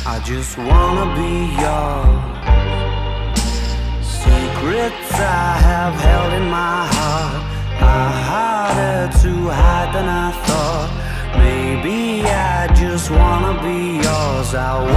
I just wanna be yours. Secrets I have held in my heart are harder to hide than I thought. Maybe I just wanna be yours.